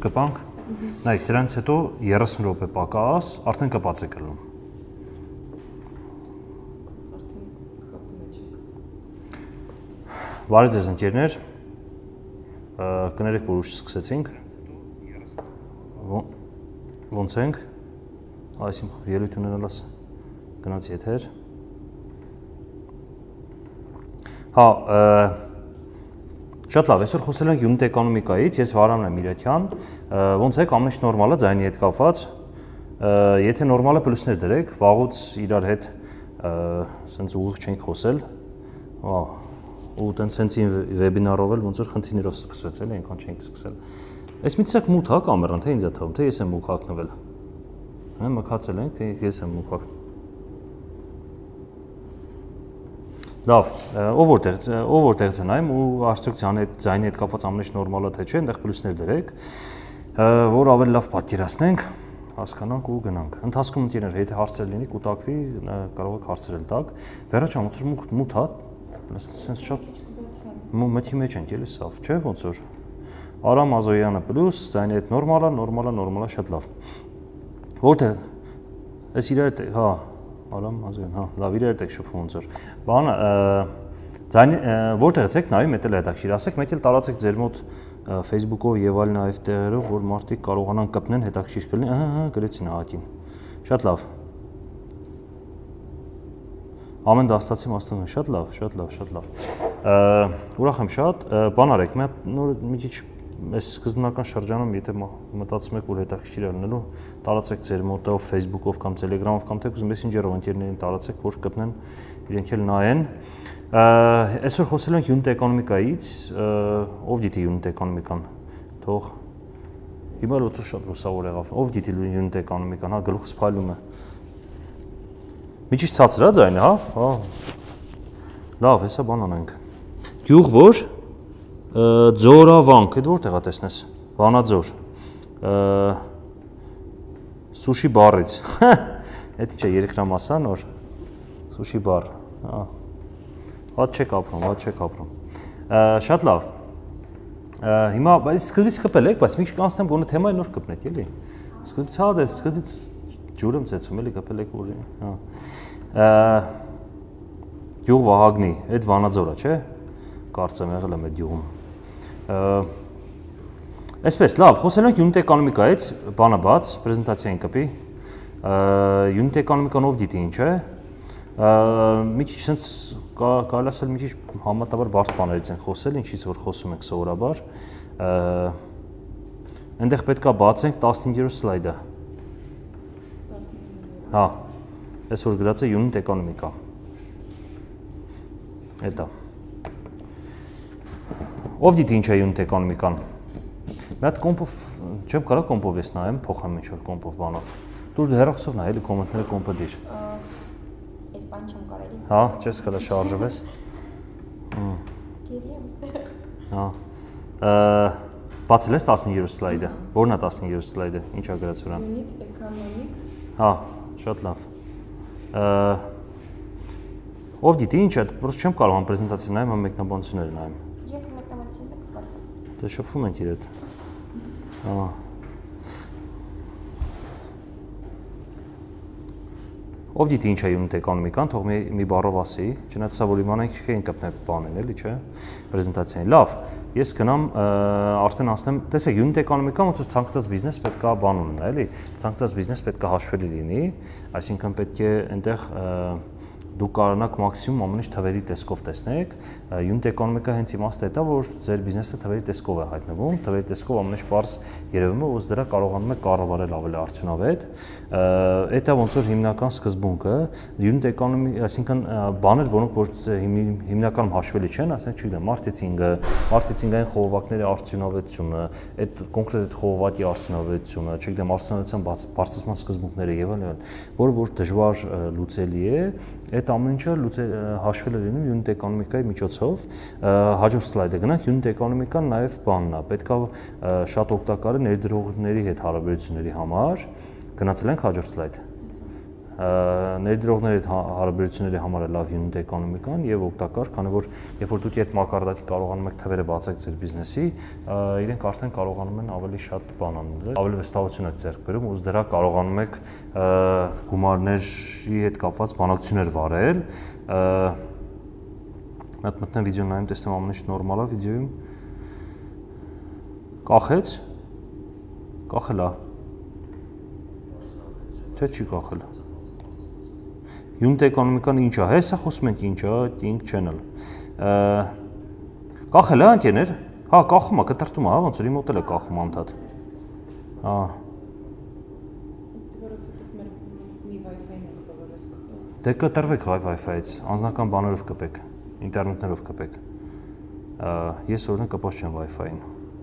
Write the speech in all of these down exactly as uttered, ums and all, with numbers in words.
կպանք, նայք, սրանց հետո երեսուն րոպե պակաս, արդեն կպած է կլում։ Բարի ձեզ ընկերներ, կներեք, որ ուշ սկսեցինք, ոնց ենք, այս իմ ելույթ ունենալս գնաց եթեր։ Հա, շատ լավ, այսօր խոսել ենք յունիտ էկոնոմիկայից, ես Վարամն եմ Իրաքյան, ոնց եք ամեն ինչ նորմալ է, ձայնի հետ կապված, եթե նորմալ է պլյուսներ դրեք, վաղուց իրար հետ սենց ուղիղ չենք խոսել, ու տենց հենց իմ վեբինարով էլ ոնց որ խնդիրներով սկսվեց էլ, այնքան չենք սկսել։ Այս մի ցեք մութ հա կամերան, թե ինձ է թվում, թե ես եմ մուք հագնվել։ Հա, մքացել ենք, թե ես եմ մուք հագ։ Լավ, ով որտեղից, ով որտեղից է նայում ու արդյոք ձայնի հետ կապված ամեն ինչ նորմալ է թե չէ, այնտեղ պլյուսներ դրեք, որ ավելի լավ պատկերացնենք, հասկանանք ու գնանք։ Ընթացքում ընկերներ, եթե հարցեր լինի, կուտակվի, կարող եք հարցերել տակ։ Վերջամ ոնց որ մութ հա, sense շատ մթի մեջ ենք էլի սավ, չէ՞ ոնց որ Արամ Ազոյանը պլյուս, ձայնի հետ նորմալ է, նորմալ է, նորմալ է, շատ լավ։ Որտե՞ղ այս իրար հա, Արամ Ազոյան, հա, լավ իրար եք շփվում ոնց որ։ Բանը ձայնի որտեղից եք նայում, դա էլ հետաքրքիր, ասեք, մեկ էլ տարածեք ձեր մոտ Facebook-ով եւ այլ նաեւ տեղերով, որ մարդիկ կարողանան կպնեն, հետաքրքիր կլինի, ահա, գրեցին ահագին։ Շատ լավ։ Ամեն դաստացի մասնագետ, շատ լավ, շատ լավ, շատ լավ։ Ուրախ եմ շատ, բան արեք, մի քիչ այս սկզբնական շրջանում, եթե մտածում եք, որ հետաքրքիր է լինելու, տարածեք ձեր մոտով, Facebook-ով կամ Telegram-ով կամ թե ուզում Messenger-ով ընկերներին տարածեք, որ կպնեն, իրենք էլ նայեն։ Այսօր խոսել ենք յունիտ էկոնոմիկայից, ով գիտի յունիտ էկոնոմիկան, թող հիմա լուծու շատ լուսավոր եղավ, ով գիտի յունիտ էկոնոմիկան, հա, գլուխս փայլում է։ Մի քիչ ցածր է ձայնը, հա, հա։ Լավ, հեսա բան անենք։ Գյուղ որ ձորավանք, այդ որտեղ է տեսնես, Վանաձոր, սուշի բարից, էդ ինչ է երկրամասա նոր, սուշի բար, հատ չեք ապրում, հատ չեք ապրում, շատ լավ, հիմա, սկզբից կպել եք, բայց մի քիչ կանցնեմ, գոնե թեմայի նոր կպնեք, էլի, սկզբից հա դե, սկզբից ջուրը ծեցում, էլի կպել եք որի, գյուղ Վահագնի, այդ Վանաձորը, չէ, կարծեմ եղել եմ այդ գյուղում։ Այսպես, լավ, խոսել ենք յունիտ էկոնոմիկայից, բանը բաց, պրեզենտացիային կպի, յունիտ էկոնոմիկան ով գիտի ինչ է, մի քիչ սենց կարելի ասել մի քիչ համատաբար բարդ բաներից ենք խոսել, ինչից որ խոսում ենք սովորաբար, այնտեղ պետք է բացենք տասնհինգերորդ սլայդը, հա, այս որ գրած է յունիտ էկոնոմիկա, էտա, ով դիտի ինչ է յունիտ էկոնոմիկան, մի հատ կոմպով, չեմ կարա կոմպով ես նայեմ, փոխեմ ինչ որ կոմպով բանով, դուր հեռախոսով նայ, էլի կոմենտները կոմպը դիր, ես բան չեմ կարելի, հա, չես կարա շարժվես, գերի եմ ստեղ, հա, բացել ես տասնհինգերորդ սլայդը, որն է տասնհինգերորդ սլայդը, ինչ է գրած վրան, յունիտ էկոնոմիկս, հա, շատ լավ, ով դիտի ինչ է, պրոս չեմ կարող համ պրեզենտացի նայեմ, համ մեկնաբանությունները նայեմ, ես մեկնաբանությունները կկարդամ, դե շփվում ենք իր հետ, հա, ով դիտի ինչ է յունիտ էկոնոմիկան, թող մի բառով ասի, չնայած սա որ իմանանք չենք կպնել բանեն, էլի չէ, պրեզենտացիային, լավ, ես գնամ արդեն անցնեմ, տեսեք յունիտ էկոնոմիկան ոնց որ ցանկացած բիզնես պետք է բան ունենա, էլի, ցանկացած բիզնես պետք է հաշվելի լինի, այսինքն պետք է այնտեղ դուք կարողանաք մաքսիմում ամեն ինչ թվերի տեսքով տեսնեք, յունիտ էկոնոմիկա հենց իմաստը դա որ ձեր բիզնեսը թվերի տեսքով է հայտնվում, թվերի տեսքով ամեն ինչ պարզ երևում է, ոնց դրա կարողանում եք կառավարել ավելի արդյունավետ, դա ոնց որ հիմնական սկզբունքը, յունիտ էկոնոմի, այսինքն բաներ, որոնք որ հիմնականում հաշվելի չեն, ասենք չգիտեմ, մարքեթինգը, մարքեթինգային խողովակների արդյունավետությունը, այդ կոնկրետ խողովակի արդյունավետությունը, չգիտեմ, արդյունավետության բարձրացման սկզբունքները եւ այլն, որը որ դժվար լուծելի է, այդ ամեն ինչը հաշվել է լինում յունիտ էկոնոմիկայի միջոցով, հաջորդ սլայդը գնանք, յունիտ էկոնոմիկան նաև բանն է, պետք է շատ օգտակար է ներդրողների հետ հարաբերությունների համար, գնացել ենք հաջորդ սլայդ, Ներդրողների հետ հարաբերությունների համար է լավ unit էկոնոմիկան եւ օգտակար, քանի որ երբ որ դուք այդ մակարդակի կարողանում եք թվերը բացեք ձեր բիզնեսի, իրենք արդեն կարողանում են ավելի շատ բան անել, ավելի վստահություն եք ձեռք բերում, ու դրա կարողանում եք գումարների հետ կապված բանակցություններ վարել։ Մատ մտնեմ վիդեո նայեմ, տեսնեմ ամեն ինչ նորմալ է վիդեոյում։ Կախեց։ Կախել է։ Թե չի կախել։ Unit էկոնոմիկան ինչ է, հեսա խոսում ենք ինչ է, Think Channel։ Կախել է ընկերներ։ Հա, կախում է, կտրտում է, հա, ոնց որ իմ մոտ էլ է կախում անդադ։ Հա։ Դե կտրվեք Wi-Fi-ից, անձնական բաներով կպեք, ինտերնետներով կպեք։ Ես օրինակ կպած չեմ Wi-Fi-ին։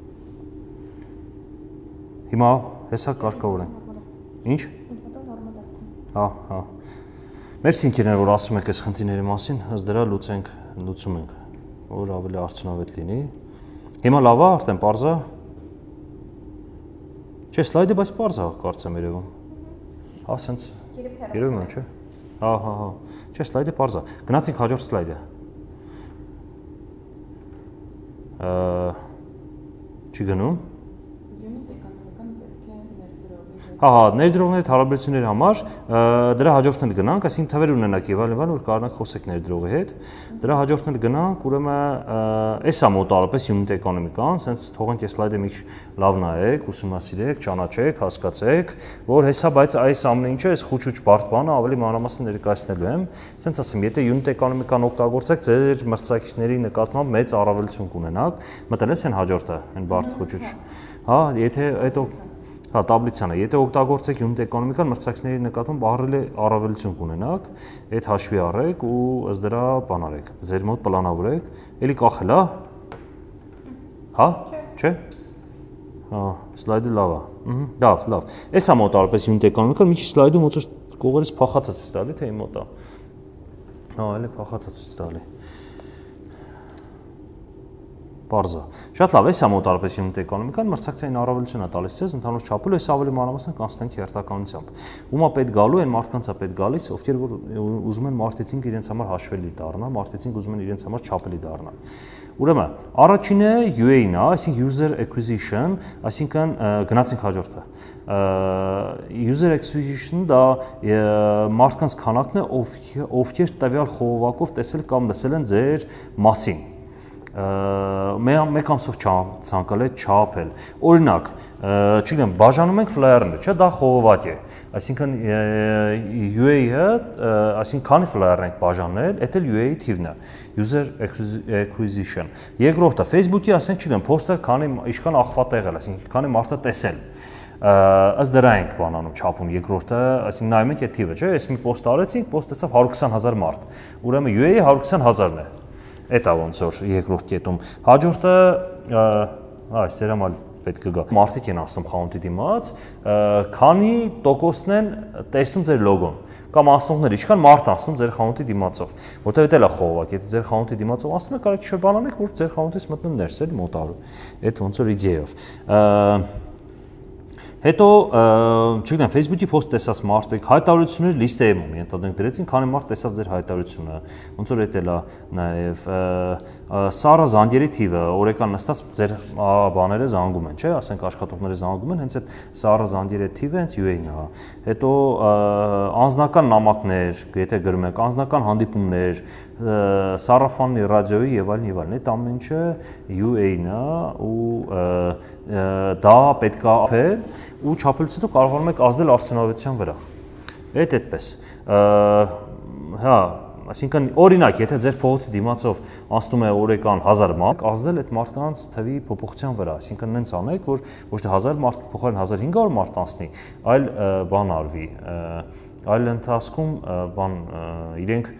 Հիմա հեսա կարգավոր են։ Ինչ։ Հա, հա։ Մերսի ընկերներ, որ ասում եք այս խնդիրների մասին, ըստ դրա լուծենք, լուծում ենք, որ ավելի արդյունավետ լինի։ Հիմա լավ է, արդեն պարզ է։ Չէ, սլայդը բայց պարզ է, կարծեմ երևում։ Հա, սենց երևում է, չէ։ Հա, հա, հա։ Չէ, սլայդը պարզ է։ Գնացինք հաջորդ սլայդը։ Չի գնում։ Հա, հա, ներդրողների հետ հարաբերությունների համար դրա հաջորդն էլ գնանք, այսինքն թվեր ունենաք եւ այլն, որ կարողանաք խոսեք ներդրողի հետ։ Դրա հաջորդն էլ գնանք, ուրեմն էս է մոտարապես unit էկոնոմիկան, sense թողենք այս սլայդը մի լավ նայեք, ուսումնասիրեք, ճանաչեք, հասկացեք, որ հեսա, բայց այս ամեն ինչը այս խուճուճ բարդ բանը ավելի մանրամասն ներկայացնելու եմ, sense ասեմ, եթե unit էկոնոմիկան օգտագործեք, ձեր մրցակիցների նկատմամբ մեծ առավելություն կունենաք, մտել ես այն հաջորդը, այն բարդ խուճուճ։ Հա, եթե այդ Հա, տաբլիցան է, եթե օգտագործեք unit էկոնոմիկան, մրցակիցների նկատմամբ առավել առավելություն կունենաք, այդ հաշվի առեք ու ըստ դրա բան արեք, ձեր մոտ պլանավորեք, էլի կախել է։ Հա, չէ։ Հա, սլայդը լավ է։ Ըհը, լավ, լավ։ Էս է մոտարապես unit էկոնոմիկան, մի քիչ սլայդում ոնց որ կողերից փախած է ցույց տալի, թե իմ մոտ է։ Հա, էլի փախած է ցույց տալի։ Պարզա։ Շատ լավ, էս է մոտարապես unit էկոնոմիկան, մրցակցային առավելություն է տալիս ձեզ, ընդհանուր չափով էս ավելի մանրամասն կանցնենք հերթականությամբ։ Ումա պետք գալու են մարդկանց է պետք գալիս, ովքեր որ ուզում են մարքեթինգ իրենց համար հաշվելի դառնա, մարքեթինգ ուզում են իրենց համար չափելի դառնա։ Ուրեմն, առաջինը U A-ն է, այսինքն user acquisition, այսինքն գնացինք հաջորդը։ User acquisition դա մարդկանց քանակն է, ովքեր տվյալ խողովակով տեսել կամ լսել են ձեր մասին։ Մեկ ամսով ցանկալ է չափել։ Օրինակ, չգիտեմ, բաժանում ենք ֆլայերները, չէ՞, դա խողովակ է։ Այսինքն U A-ը, այսինքն քանի ֆլայեր ենք բաժանել, դա էլ U A-ի թիվն է, user acquisition։ Երկրորդը Facebook-ի, ասենք, չգիտեմ, post-ը քանի ինչքան ախվատեղ է, այսինքն քանի մարդ է տեսել։ Ըստ դրա ենք բանանում չափում երկրորդը, այսինքն նայում ենք այդ թիվը, չէ՞, այս մի post արեցինք, post տեսավ հարյուր քսան հազար մարդ։ Ուրեմն U A-ը հարյուր քսան հազարն է։ Էտա ոնց որ երկրորդ կետում։ Հաջորդը, այս դերամալ պետք է գա։ Մարդիկ են ասում խանութի դիմաց, քանի տոկոսն են տեսնում ձեր լոգոն, կամ անցնողները, ինչքան մարդ անցնում ձեր խանութի դիմացով, որտեղ դա էլ է խողովակ, եթե ձեր խանութի դիմացով անցնում եք, կարելի չէ բան անեք, որ ձեր խանութից մտնում ներս, էլի մոտալու։ Այդ ոնց որ իդեայով։ Հետո, չգիտեմ, Facebook-ի post տեսած մարդիկ հայտարարությունների լիստայում ենթադրենք դրեցին, քանի մարդ տեսավ ձեր հայտարարությունը, ոնց որ դա նաև Սարա Զանդերի թիվը, օրեկան նստած ձեր բաները զանգում են, չէ՞, ասենք աշխատողները զանգում են, հենց այդ Սարա Զանդերի թիվը հենց U A-ն է։ Հետո անձնական նամակներ, եթե գրում եք, անձնական հանդիպումներ, սարաֆանի, ռադիոյի եւ այլն եւ այլն, այդ ամեն ինչը U A-ն է ու դա պետք է ապել ու չափելուց հետո կարողանում եք ազդել արդյունավետության վրա։ Այդ այդպես։ Հա, այսինքն օրինակ, եթե ձեր փողոցի դիմացով անցնում է օրեկան հազար մարդ, ազդել այդ մարդկանց թվի փոփոխության վրա, այսինքն նենց անեք, որ ոչ թե հազար մարդ փոխարեն հազար հինգ հարյուր մարդ անցնի, այլ բան արվի, այլ ընթացքում բան իրենք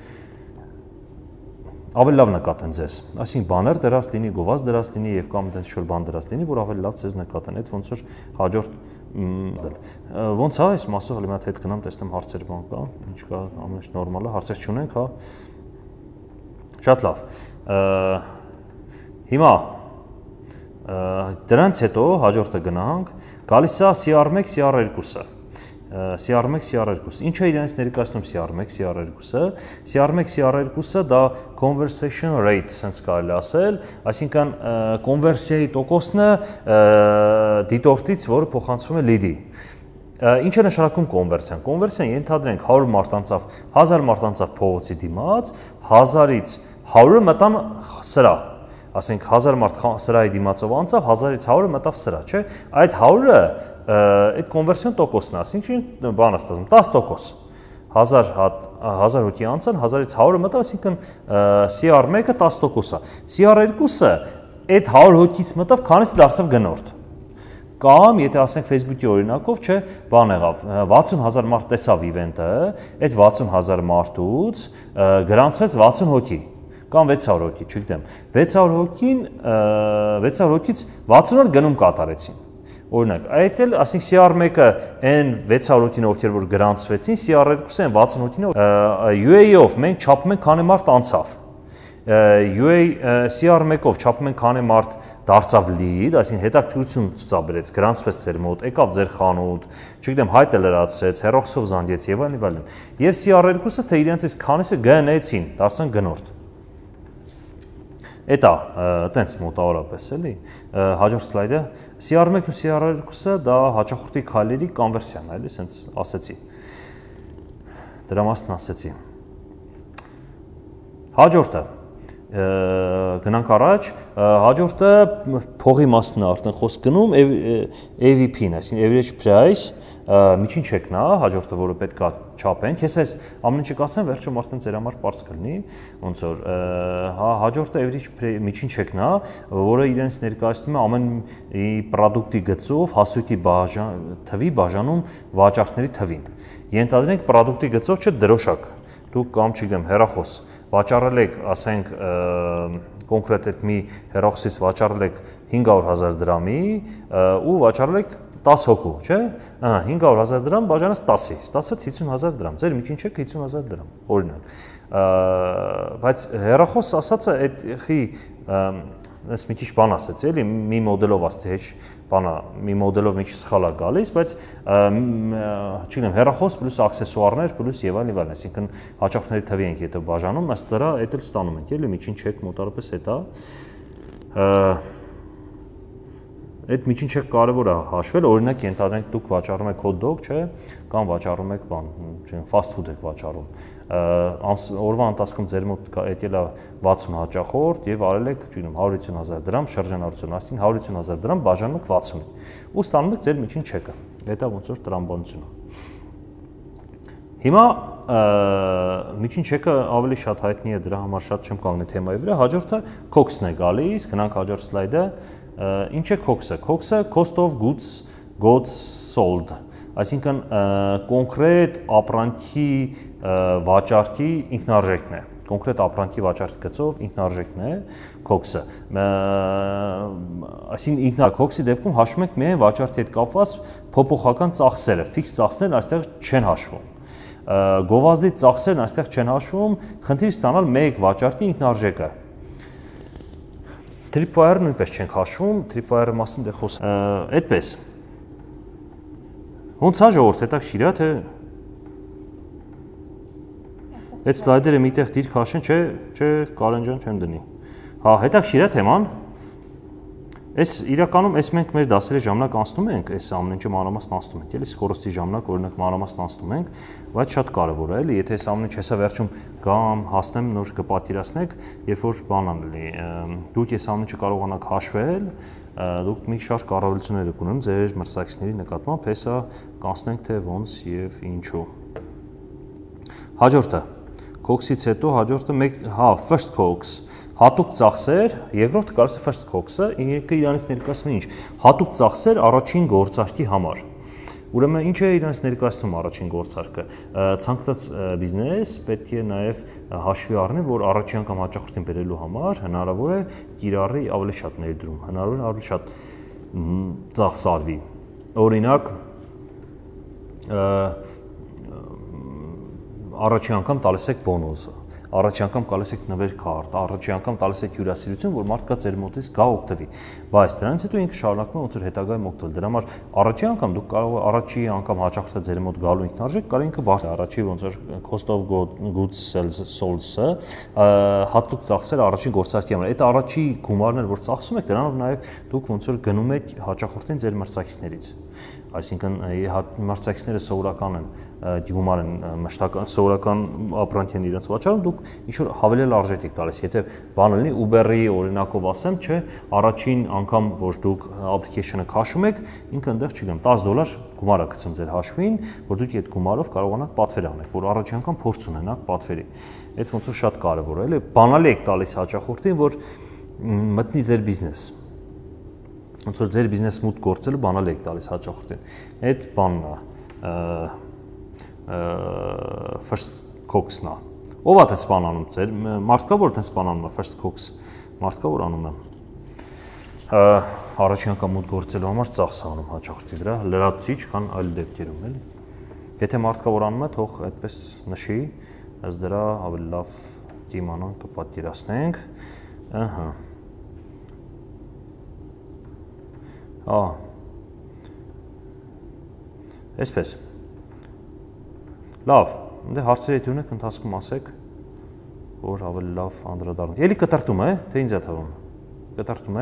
ավելի լավ նկատեն ձեզ, այսինքն բաներ դրած լինի, գովազ դրած լինի եւ կամ այդպես շուտ բան դրած լինի, որ ավելի լավ ձեզ նկատեն, այդ ոնց որ հաջորդ ոնց է այս մասը հələ մի հատ հետ գնամ, տեսնեմ հարցեր բան կա, ինչ կա, ամեն ինչ նորմալ է, հարցեր չունենք, հա։ Շատ լավ։ Հիմա դրանից հետո հաջորդը գնանք, գալիս է C R one, C R two-ը։ C R one, C R two։ Ինչ է իրենից ներկայացնում C R one, C R two-ը։ C R one, C R two-ը դա conversion rate, sense կարելի ասել, այսինքն կոնվերսիայի տոկոսն է դիտորդից, որը փոխանցվում է lead-ի։ Ինչ է նշանակում կոնվերսիան։ Կոնվերսիան ենթադրենք հարյուր մարդ անցավ, հազար մարդ անցավ փողոցի դիմաց, հազարից հարյուրը մտան սրա։ Ասենք հազար մարդ սրայի դիմացով անցավ, հազարից հարյուրը մտավ սրա, չէ՞։ Այդ հարյուրը այդ կոնվերսիոն տոկոսն է, այսինքն բան է ստացվում դես տոկոս։ հազար հազար հոգի անցան, հազարից հարյուրը մտավ, այսինքն C R one-ը դես տոկոս է։ C R two-ը այդ հարյուր հոգից մտավ, քանից դարձավ գնորդ։ Կամ եթե ասենք Facebook-ի օրինակով, չէ, բան եղավ, վաթսուն հազար մարդ տեսավ event-ը, այդ վաթսուն հազար մարդուց գրանցվեց վաթսուն հոգի, կամ վեց հարյուր հոգի, չգիտեմ։ վեց հարյուր հոգին, վեց հարյուր հոգից վաթսուն օր գնում կատարեցին։ Օրինակ, այդ էլ, ասենք C R one-ը այն վեց հարյուր հոգին ովքեր որ գրանցվեցին, C R two-ը այն վաթսուն հոգին U A E-ով մենք չափում ենք քանի մարդ անցավ։ U A C R one-ով չափում ենք քանի մարդ դարձավ lead, այսինքն հետաքրքրություն ցուցաբերեց, գրանցվեց ձեր մոտ, եկավ ձեր խանութ, չգիտեմ, հայտ է լրացրեց, հեռախոսով զանգեց եւ այլն եւ այլն։ Եվ C R two-ը թե իրենցից քանիսը գնեցին, դարձան գնորդ։ Էտա, տենց մոտավորապես էլի։ Հաջորդ սլայդը C R one ու C R two-ը դա հաճախորդի քայլերի կոնվերսիան է, էլի, սենց ասեցի։ Դրա մասն ասեցի։ Հաջորդը գնանք առաջ, հաջորդը փողի մասն է արդեն խոսք գնում, A V P-ն, այսինքն average price, միջին չեկն է, հաջորդը, որը պետք է չափենք։ Ես այս ամեն ինչը կասեմ, վերջում արդեն ձեր համար պարզ կլինի, ոնց որ հաջորդը average միջին չեկն է, որը իրենց ներկայացնում է ամեն պրոդուկտի գծով հասույթի թվի բաժանում վաճառքների թվին։ Ենթադրենք պրոդուկտի գծով չէ դրոշակ, դուք կամ չգիտեմ հեռախոս վաճառել եք, ասենք կոնկրետ այդ մի հեռախոսից վաճառել եք հինգ հարյուր հազար դրամի ու վաճառել եք տաս հոգու, չէ՞։ Ահա հինգ հարյուր հազար դրամ բաժանած տասի, ստացվեց հիսուն հազար դրամ։ Ձեր միջին չեք հիսուն հազար դրամ, օրինակ։ Բայց հեռախոս ասածը այդ խի ես մի քիչ բան ասեցի, էլի մի մոդելով ասեցի, հեչ բանա, մի մոդելով մի քիչ սխալ է գալիս, բայց չգիտեմ, հեռախոս պլյուս աքսեսուարներ պլյուս եւ այլն եւ այլն, այսինքն հաճախների թվի ենք եթե բաժանում, ըստ դրա այդ էլ ստանում ենք, էլի միջին չեք մոտարապես հետա։ Այդ միջին չեք կարևոր է հաշվել, օրինակ ենթադրենք դուք վաճառում եք hot dog, չէ, կամ վաճառում եք բան, չգիտեմ, fast food եք վաճառում։ Օրվա ընթացքում ձեր մոտ եկել է վաթսուն հաճախորդ եւ արել եք, չգիտեմ, հարյուր հիսուն հազար դրամ շրջանառություն, այսինքն հարյուր հիսուն հազար դրամ բաժանում եք վաթսունի։ Ու ստանում եք ձեր միջին չեկը։ Դա ոնց որ տրամաբանություն է։ Հիմա միջին չեկը ավելի շատ հայտնի է, դրա համար շատ չեմ կանգնի թեմայի վրա, հաջորդը COGS-ն է գալիս, գնանք հաջորդ սլայդը։ Ինչ է COGS-ը։ COGS-ը cost of goods goods sold, այսինքն կոնկրետ ապրանքի վաճառքի ինքնարժեքն է։ Կոնկրետ ապրանքի վաճառքի գծով ինքնարժեքն է COGS-ը։ Այսինքն ինքնա COGS-ի դեպքում հաշվում ենք միայն վաճառքի հետ կապված փոփոխական ծախսերը, ֆիքս ծախսերն այստեղ չեն հաշվում։ Գովազդի ծախսերն այստեղ չեն հաշվում, խնդիր ստանալ մեկ վաճառքի ինքնարժեքը։ Tripwire-ը նույնպես չենք հաշվում, Tripwire-ը մասին դե խոս։ Այդպես։ Ոնց է ժողովուրդ, հետաքրքիր է, թե այդ սլայդերը միտեղ դիրք հաշեն, չէ, չէ, Կարեն ջան, չեմ դնի։ Հա, հետաքրքիր է թեման։ Այս իրականում այս մենք մեր դասերի ժամանակ անցնում ենք, այս ամեն ինչը մանրամասն անցնում ենք, էլի սկորոստի ժամանակ օրինակ մանրամասն անցնում ենք, բայց շատ կարևոր է, էլի, եթե այս ամեն ինչ հեսա վերջում գամ, հասնեմ, նոր կպատկերացնեք, երբ որ բան անելի, դուք այս ամեն ինչը կարողանաք հաշվել, դուք մի շարք կառավարություններ եք ունենում ձեր մրցակիցների նկատմամբ, հեսա կանցնենք թե ոնց եւ ինչու։ Հաջորդը COGS-ից հետո հաջորդը մեկ, հա, first COGS, հատուկ ծախսեր, երկրորդը կարծես է first COGS-ը, ինքը իրանից ներկայացնում է ինչ, հատուկ ծախսեր առաջին գործարքի համար։ Ուրեմն ինչ է իրանից ներկայացնում առաջին գործարքը։ Ցանկացած բիզնես պետք է նաև հաշվի առնի, որ առաջին անգամ հաճախորդին բերելու համար հնարավոր է կիրառի ավելի շատ ներդրում, հնարավոր է ավելի շատ ծախս արվի։ Օրինակ առաջին անգամ տալիս եք բոնուսը, Առաջի անգամ գալիս եք նվեր քարտ, առաջի անգամ տալիս եք հյուրասիրություն, որ մարդկա ձեր մոտից գա օգտվի։ Բայց դրանից հետո ինքը շարունակում է ոնց որ հետագայում օգտվել։ Դրա համար առաջի անգամ դուք կարող եք առաջի անգամ հաճախորդը ձեր մոտ գալու ինքնարժեք, կարող ինքը բարձր առաջի ոնց որ cost of goods sold-ը հատուկ ծախսել առաջին գործարքի համար։ Այդ առաջի գումարն որ ծախսում եք, դրանով նաև դուք ոնց որ գնում եք հաճախորդին ձեր մրցակիցներից։ Այսինքն մրցակիցները սովորական են գումար են մշտական սովորական ապրանք են իրենց վաճառում, դուք ինչ որ հավելել արժեք եք տալիս։ Եթե բան լինի Uber-ի օրինակով ասեմ, չէ, առաջին անգամ որ դուք application-ը քաշում եք, ինքը այնտեղ չգիտեմ դես դոլար գումար է գցում ձեր հաշվին, որ դուք այդ գումարով կարողանաք պատվեր անեք, որ առաջին անգամ փորձ ունենաք պատվերի։ Այդ ոնց որ շատ կարևոր է, էլի բանալի եք տալիս հաճախորդին, որ մտնի ձեր բիզնես։ Ոնց որ ձեր բիզնես մուտք գործելը բանալի եք տալիս հաճախորդին։ Այդ բանն է first cox-ն է։ Ո՞վ է դա սպանանում ձեր մարդկա որ դա սպանանում է first cox, մարդկա որ անում է։ Առաջին անգամ մուտք գործելու համար ծախս անում հաճախորդի վրա, լրացուցիչ քան այլ դեպքերում, էլի։ Եթե մարդկա որ անում է, թող այդպես նշի, ըստ դրա ավելի լավ դիմանան կպատկերացնենք։ Ահա։ Ահա։ Այսպես։ Լավ, դե հարցերը եթե ունեք ընթացքում ասեք, որ ավելի լավ անդրադառնանք։ Էլի կտրտում է, թե ինձ է թվում։ Կտրտում է։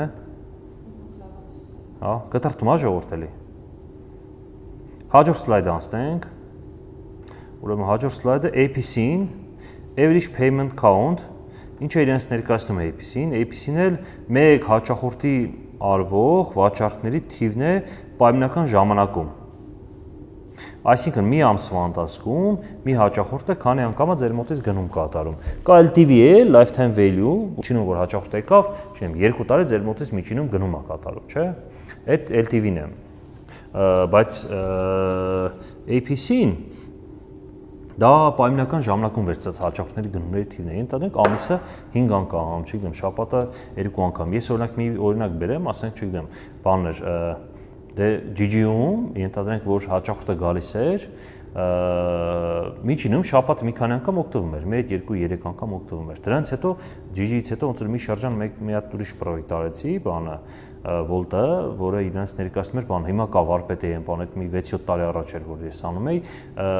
Հա, կտրտում է ժողովուրդ էլի։ Հաջորդ սլայդը անցնենք։ Ուրեմն հաջորդ սլայդը A P C-ին, average payment count, ինչը իրենց ներկայացնում է A P C-ին, A P C-ն էլ մեկ հաճախորդի արվող վաճառքների թիվն է պայմանական ժամանակում։ Այսինքն մի ամսվա ընթացքում մի հաճախորդը քանի անգամ է ձեր մոտից գնում կատարում։ Կա L T V է, lifetime value, միջինում որ հաճախորդը եկավ, չգիտեմ, երկու տարի ձեր մոտից միջինում գնում է կատարում, չէ՞։ Այդ L T V-ն է։ Բայց A P C-ին դա պայմանական ժամանակում վերցած հաճախորդների գնումների թիվն է։ Ենթադրենք ամիսը հինգ անգամ, չգիտեմ, շաբաթը երկու անգամ։ Ես օրինակ մի օրինակ բերեմ, ասենք, չգիտեմ, բաներ դե G G-ում ենթադրենք որ հաճախորդը գալիս էր, միջինում շաբաթը մի քանի անգամ օգտվում էր, մեկ, երկու, երեք անգամ օգտվում էր։ Դրանից հետո G G-ից հետո ոնց որ մի շրջան մեկ մի հատ ուրիշ պրոյեկտ արեցի, բանը Volt-ը, որը իրենց ներկայացնում էր բան, հիմա կա վարպետ եմ, բան, այդ մի վեց-յոթ տարի առաջ էր որ ես անում էի,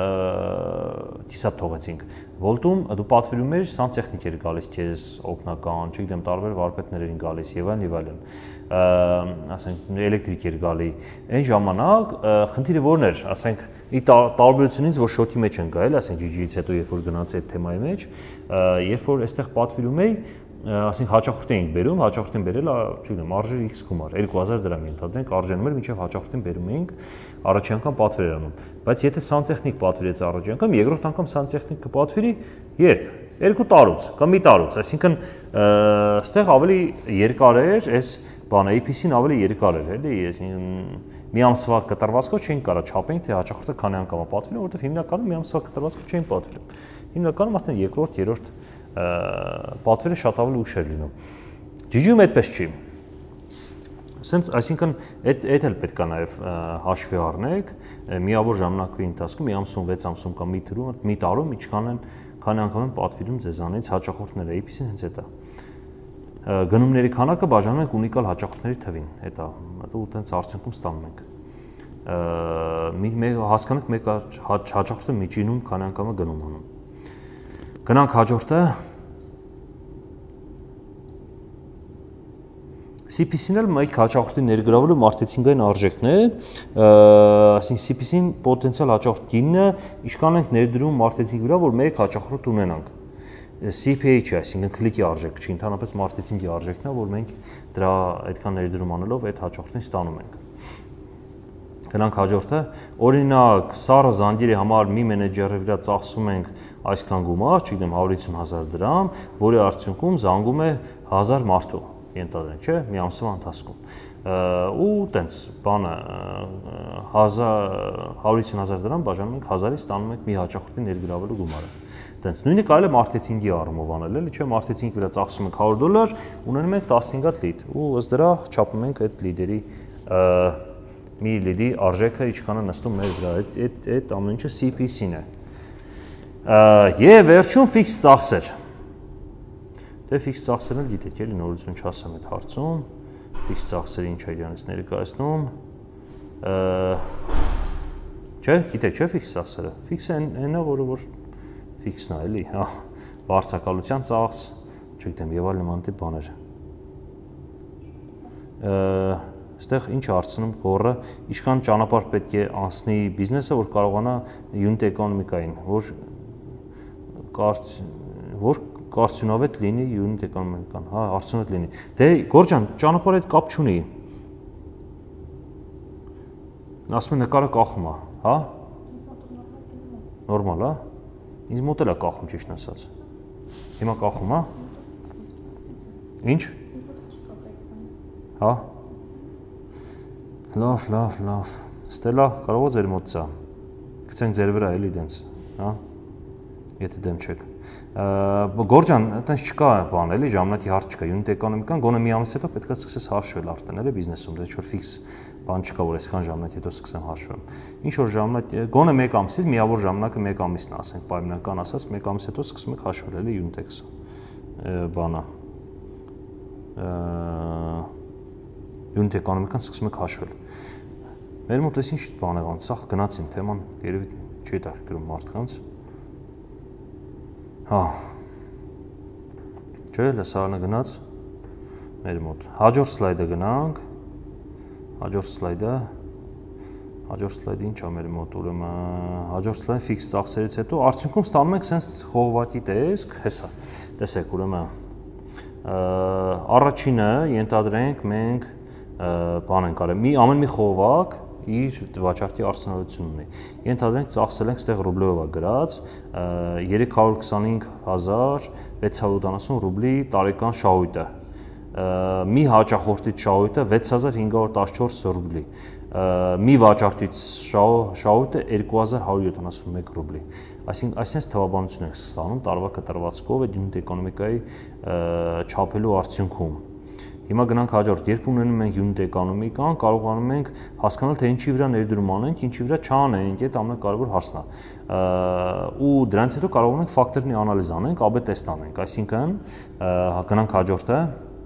կիսատ թողեցինք։ Volt-ում դու պատվիրում ես սանտեխնիկ էր գալիս քեզ օգնական, չգիտեմ, տարբեր վարպետներ էին գալիս եւ այլն եւ այլն։ Ասենք էլեկտրիկ էր գալի։ Այն ժամանակ խնդիրը ո՞րն էր, ասենք ի տարբերությունից որ շոկի մեջ են գայել, ասենք G G-ից հետո երբ որ գնաց այդ թեմայի մեջ, երբ որ այստեղ պատվիրում էի, ասենք հաճախորդ էինք բերում, հաճախորդին բերել, չգիտեմ, արժեր X գումար, երկու հազար դրամ ենթադրենք, արժենում էր, մինչև հաճախորդին բերում էինք, առաջի անգամ պատվեր անում։ Բայց եթե սանտեխնիկ պատվիրեց առաջի անգամ, երկրորդ անգամ սանտեխնիկ կպատվիրի, երբ երկու տարուց կամ մի տարուց, այսինքն այստեղ ավելի երկար էր, այս բանը A P C-ն ավելի երկար էր, էլի, այսինքն մի ամսվա կտրվածքով չէին կարա չափենք, թե հաճախորդը քանի անգամ է պատվիրում, որովհետև հիմնականում մի ամսվա կտրվածքով չէին պատվիրում։ Հիմնականում արդեն երկրորդ, երրորդ պատվերը շատ ավելի ուշ էր լինում։ G G-ում այդպես չի։ Սենց, այսինքն այդ այդ էլ պետք է նաև հաշվի առնեք, միավոր ժամանակի ընթացքում, մի ամսում, վեց ամսում կամ մի տարում, մի տարում ինչքան են քանի անգամ են պատվիրում ձեզանից հաճախորդները, A P C-ն հենց այդ է։ Գնումների քանակը բաժանում ենք ունիկալ հաճախորդների թվին, այդ է, ու տենց արդյունքում ստանում ենք։ Մի հասկանանք մեկ հաճախորդը միջինում քանի անգամ է գնում անում։ Գնանք հաջորդը C P C-ն էլ մեկ հաճախորդի ներգրավելու մարտեցինգային արժեքն է, այսինքն C P C-ին պոտենցիալ հաճախորդ գինը ինչքան ենք ներդրում մարտեցինգի վրա, որ մեկ հաճախորդ ունենանք։ C P A-ը, այսինքն քլիկի արժեքը չի, ընդհանրապես մարտեցինգի արժեքն է, որ մենք դրա այդքան ներդրում անելով այդ հաճախորդին ստանում ենք։ Գնանք հաջորդը, օրինակ, սառը զանգերի համար մի մենեջերի վրա ծախսում ենք այսքան գումար, չգիտեմ, հարյուր հիսուն հազար դրամ, որի արդյունքում զանգում է հազար մարդու, ենթադրենք, չէ, մի ամսվա ընթացքում։ Ու տենց բանը հարյուր հիսուն հազար դրամ բաժանում ենք հազարի ստանում ենք մի հաճախորդի ներգրավելու գումարը։ Տենց նույնը կարելի է մարտեցինգի առումով անել, էլի, չէ, մարտեցինգի վրա ծախսում ենք հարյուր դոլար, ունենում ենք տասնհինգ հատ լիդ, ու ըստ դրա չափում ենք այդ լիդերի մի լիդի արժեքը ինչքան է նստում մեր վրա, այդ այդ այդ ամեն ինչը C P C-ն է։ Եվ վերջում ֆիքս ծախսեր։ Դե ֆիքս ծախսերն էլ գիտեք, էլի նորություն չասեմ այդ հարցում։ Ֆիքս ծախսերը ինչ է իրանից ներկայացնում։ Չէ, գիտեք, չէ ֆիքս ծախսերը։ Ֆիքսը այնա, որը որ ֆիքսն է, էլի, հա, վարձակալության ծախս, չգիտեմ, եւ այլ նման տիպ բաներ։ Այստեղ ինչ հարցնում գորը, ինչքան ճանապարհ պետք է անցնի բիզնեսը, որ կարողանա յունիտ էկոնոմիկային, որ կարծ որ կարծունավետ լինի յունիտ էկոնոմիկան, հա, արդյունավետ լինի։ Դե Գորջան, ճանապարհը հետ կապ չունի։ Ասում են նկարը կախում է, հա։ Նորմալ է։ Ինձ մոտ էլ է կախում, ճիշտ ասած։ Հիմա կախում է։ Ինչ։ Հա։ Լավ, լավ, լավ։ Ստելա, կարող է ձեր մոտ սա։ Գցենք ձեր վրա էլի դենց, հա։ Եթե դեմ չեք։ Գորջան, այտենց չկա բան, էլի, ժամանակի հարց չկա, յունիտ էկոնոմիկան գոնե մի ամիս հետո պետք է սկսես հաշվել արդեն, էլի բիզնեսում, դե ինչ-որ ֆիքս բան չկա, որ այսքան ժամանակ հետո սկսեմ հաշվեմ։ Ինչ որ ժամանակ, գոնե մեկ ամսից, միավոր ժամանակը մեկ ամիսն է, ասենք, պայմանական ասած, մեկ ամիս հետո սկսում եք հաշվել, էլի, յունիտ էքսը։ Բանա։ Յունիտ էկոնոմիկան սկսում եք հաշվել։ Մեր մոտ էս ինչ բան եղան, սա գնացին թեման, երևի չի հետաքրքրում մարդկանց։ Հա։ Չէ, լսարանը գնաց մեր մոտ։ Հաջորդ սլայդը գնանք։ Հաջորդ սլայդը։ Հաջորդ սլայդը ինչ է մեր մոտ, ուրեմն հաջորդ սլայդը ֆիքս ծախսերից հետո արդյունքում ստանում ենք sense խողովակի տեսք, հեսա։ Տեսեք, ուրեմն առաջինը ենթադրենք մենք բան ենք արել։ Մի ամեն մի խողովակ իր վաճառքի արդյունավետությունն ունի։ Ենթադրենք ծախսել ենք ստեղ ռուբլով է գրած երեք հարյուր քսանհինգ հազար վեց հարյուր ութանասուն ռուբլի տարեկան շահույթը։ Մի հաճախորդից շահույթը վեց հազար հինգ հարյուր տասնչորս ռուբլի։ Մի վաճառքից շահույթը երկու հազար հարյուր յոթանասունմեկ ռուբլի։ Այսինքն այսպես թվաբանություն ենք ստանում տարվա կտրվածքով այդ յունիտ էկոնոմիկայի չափելու արդյունքում։ Հիմա գնանք հաջորդ, երբ ունենում ենք յունիտ էկոնոմիկան, կարողանում ենք հասկանալ, թե ինչի վրա ներդրում անենք, ինչի վրա չանենք, այդ ամենակարևոր հարցն է։ Ու դրանից հետո կարող ենք ֆակտորների անալիզ անենք, աբե տեստ անենք, այսինքն գնանք հաջորդը։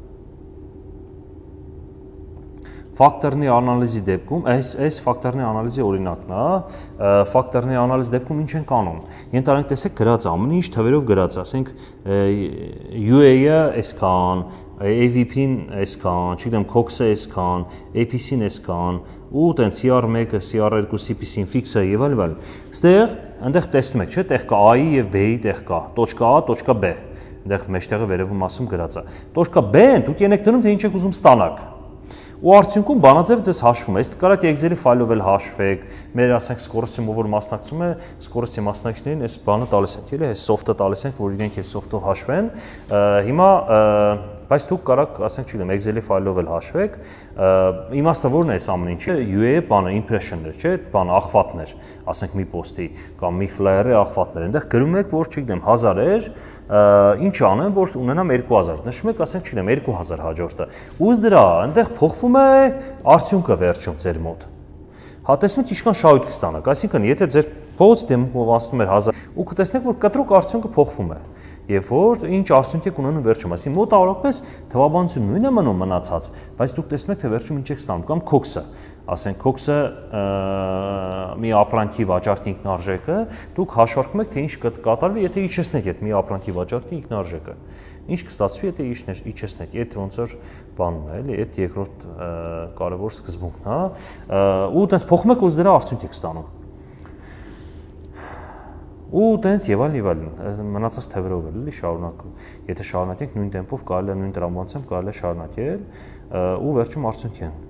Ֆակտորների անալիզի դեպքում, այս այս ֆակտորների անալիզի օրինակն է, ֆակտորների անալիզի դեպքում ինչ ենք անում։ Ենթադրենք, տեսեք, գրած ամեն ինչ թվերով գրած, ասենք U A-ը այսքան, A V P-ն այսքան, չգիտեմ, Cox-ը այսքան, A P C-ն այսքան, ու տեն C R one-ը, C R two, C P C-ն, ֆիքսը եւ այլ այլ։ Ստեղ, այնտեղ տեսնում եք, չէ՞, տեղ կա A-ի եւ B-ի տեղ կա, .A, .B։ Այնտեղ մեջտեղը վերևում ասում գրած է։ .B-ն դուք ենեք դնում, թե ինչ եք ուզում ստանաք։ Ու արդյունքում բանաձև ձեզ հաշվում է, իսկ կարաք Excel-ի ֆայլով էլ հաշվեք, մեր ասենք սկորոցիում որ մասնակցում է, սկորոցի մասնակիցներին այս բանը տալիս ենք, էլի, այս soft-ը տալիս ենք, որ իրենք այս soft-ով հաշվեն։ Հիմա բայց դուք կարաք, ասենք, չգիտեմ, Excel-ի ֆայլով էլ հաշվեք, իմաստը որն է այս ամեն ինչը, U A բանը impression-ներ, չէ՞, բանը ախվատներ, ասենք մի post-ի կամ մի flyer-ի ախվատներ, այնտեղ գրում եք, որ չգիտեմ, հազար էր, ինչ անեմ, որ ունենամ երկու հազար, նշում եք, ասենք, չգիտեմ, երկու հազար հաջորդը։ Ուզ դրա, այնտեղ փոխվում է արդյունքը վերջում ձեր մոտ։ Հա տեսնեք ինչքան շահույթ կստանաք, այսինքն եթե ձեր փողոց դեմքով ասում էր հազար ու կտեսնեք որ կտրուկ արդյունքը փոխվում է։ Եվ որ ինչ արդյունք եք ունենում վերջում, այսինքն մոտավորապես թվաբանությունը նույնն է մնում մնացած, բայց դուք տեսնում եք թե վերջում ինչ եք ստանում կամ Cox-ը, ասենք Cox-ը մի ապրանքի վաճառքի ինքնարժեքը, դուք հաշվարկում եք թե ինչ կկատարվի, եթե իջեցնեք այդ մի ապրանքի վաճառքի ինքնարժեքը։ Ինչ կստացվի, եթե իջեցնեք, այդ ոնց որ բանն է, էլի, այդ երկրորդ կարևոր սկզբունքն է, ու այդպես փոխում եք ու դրա արդյունք եք ստանում։ Ու տենց եւ այլն եւ այլն մնացած թվերով էլ էլի շարունակում եթե շարունակենք նույն տեմպով կարելի է նույն տրամաբանությամբ կարելի է շարունակել ու վերջում արդյունք են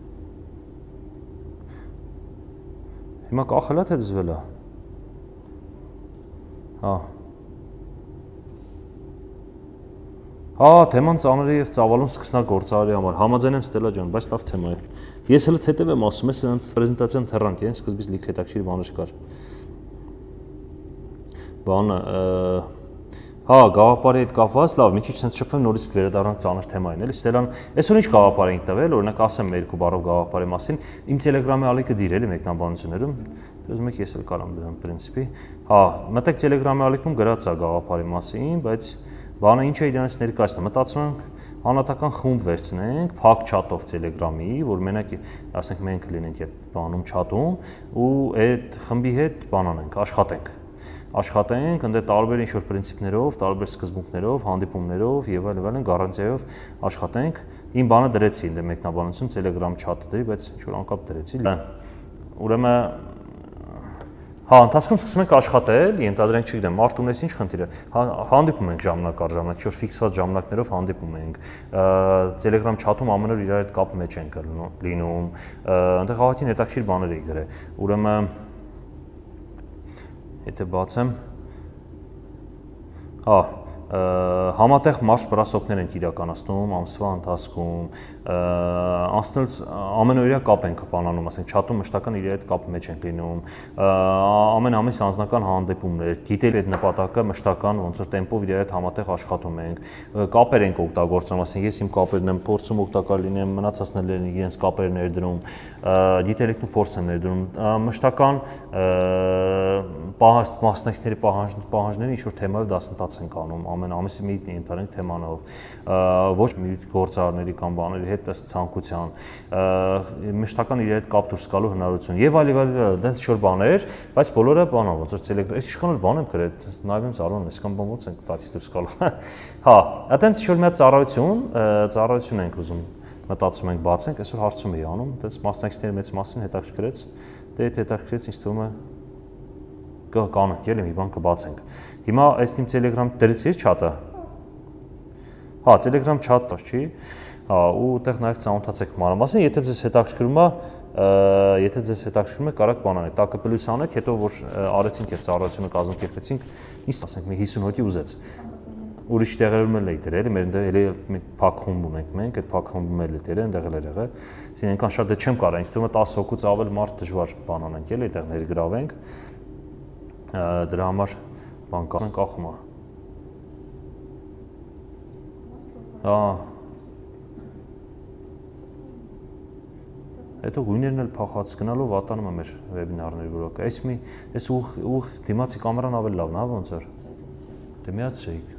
հիմա կախել է թե դզվել է հա հա թեման ծանր է եւ ծավալուն սկսնագործարարի համար համաձայն եմ Ստելա ջան բայց լավ թեմա է ես հենց հետեւ եմ ասում ես նրանց պրեզենտացիան թռանք են սկզբից լիք հետաքրքիր բաներ կար Բանը, հա, գաղափարի հետ կապված, լավ, մի քիչ sense շփվեմ նորից վերադառնանք ծանր թեմային, էլի, Ստելան, այսօր ինչ գաղափար ենք տվել, օրինակ ասեմ երկու բառով գաղափարի մասին, իմ Telegram-ի ալիքը դիր էլի մեկնաբանություններում, ուզում եք ես էլ կարամ դրան, պրինցիպի, հա, մտեք Telegram-ի ալիքում գրած է գաղափարի մասին, բայց Բանը ինչ է իրենից ներկայացնում, մտածում ենք անհատական խումբ վերցնենք, փակ չաթով Telegram-ի, որ մենակ, ասենք մենք լինենք այդ բանում չաթում ու այդ խմբի հետ բանանենք, աշխատենք։ Աշխատենք, ընդ տարբեր ինչ-որ պրինցիպներով, տարբեր սկզբունքներով, հանդիպումներով եւ այլ այլն գարանտիայով աշխատենք։ Իմ բանը դրեցի, ինձ մեկնաբանություն Telegram chat-ը դրի, բայց ինչ-որ անկապ դրեցի։ Ուրեմն հա, ընթացքում սկսում ենք աշխատել, ենթադրենք, չգիտեմ, մարդ ունես ինչ խնդիր է, հանդիպում ենք ժամանակ առ ժամանակ, ինչ-որ ֆիքսված ժամանակներով հանդիպում ենք, Telegram chat-ում ամեն օր իրար հետ կապ մեջ ենք լինում, այնտեղ ահագին հետաքրքիր բաներ էի գրել, ուրեմն եթե բացեմ, հա, համատեղ մարշ բրասոկներ ենք իրականացնում ամսվա ընթացքում, անցնելց ամենօրյա կապ ենք բանանում, ասենք չաթում մշտական իրար հետ կապ մեջ ենք լինում, ամեն ամիս անձնական հանդիպումներ, գիտել այդ նպատակը մշտական ոնց որ տեմպով իրար հետ համատեղ աշխատում ենք, կապեր ենք օգտագործում, ասենք ես իմ կապերն եմ փորձում օգտակար լինեմ, մնացածներն իրենց կապեր ներդրում, գիտելիքն ու փորձ եմ ներդրում, մշտական մասնակիցների պահանջները ինչ որ թեմայով դասընթաց ենք անում, ամեն ամիսի մի ընթանք թեմանով, ոչ մի գործարարների կամ բաների հետ ըստ ցանկության, մշտական իրար հետ կապ դուրս գալու հնարավորություն եւ այլ եւ այլ դες շոր բաներ, բայց բոլորը բանով ոնց որ Telegram, այս իշխան էլ բան եմ գրել, նայում Զարոն, այսքան բան ոնց ենք տալիս դուրս գալու։ Հա, այդտենց շոր մի հատ ծառայություն, ծառայություն ենք ուզում մտածում ենք բացենք, այսօր հարցում էի անում, այդպես մասնակիցների մեծ մասին հետաքրքրեց, դե այդ հետաքրքրեց ինձ թվում է կանենք, էլի մի բան կբացենք։ Հիմա այս իմ Telegram դրեցի chat-ը։ Հա, Telegram chat-ը չի, հա, ու այդտեղ նաև ծանոթացեք մանրամասն, եթե ձեզ հետաքրքրում է, եթե ձեզ հետաքրքրում է, կարաք բան անեք, տակը պլյուս անեք, հետո որ արեցինք այդ ծառայությունը կազմակերպեցինք, ինչ ասենք, մի հիսուն հոգի ուզեց։ Ուրիշ տեղերում էլ էի դրել, մեր այնտեղ էլի մի փակ խումբ ունենք մենք, այդ փակ խմբում էլ է դրել, այնտեղ էլ էր եղել։ Այսինքն այնքան շատ դե չեմ կարող, ինձ թվում է տասը հոգուց ավել մարդ դժվար բան անենք, էլի այդտեղ ներգրավենք։ Դրա համար բան կանենք ախում է։ Հա։ Հետո գույներն էլ փախած գնալով վատանում է մեր վեբինարների բլոկը։ Այս մի, այս ուղ ուղ դիմացի կամերան ավելի լավն է, ոնց էր։ Դե միացրեիք։